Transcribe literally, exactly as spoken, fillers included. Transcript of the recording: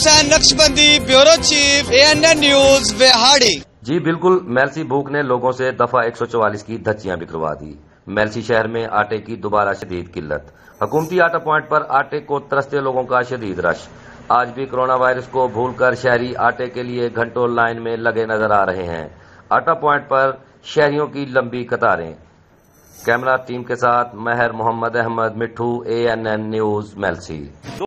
Hussain Naqshbandi, bureau chief, A N N news, Vehari. जी बिल्कुल, मेलसी भूख ने लोगों से दफा एक सौ चौवालीस की धज्जियां बिखरवा दी। मेलसी शहर में आटे की दोबारा शदीद किल्लत। हुकूमती आटा पॉइंट पर आटे को तरसते लोगों का शदीद रश। आज भी कोरोना वायरस को भूलकर शहरी आटे के लिए घंटों लाइन में लगे नजर आ रहे हैं। आटा पॉइंट पर शहरियों की लंबी कतारें। कैमरा टीम के साथ महर Mohammad Ahmad, Mithu, A N N news, Mailsi.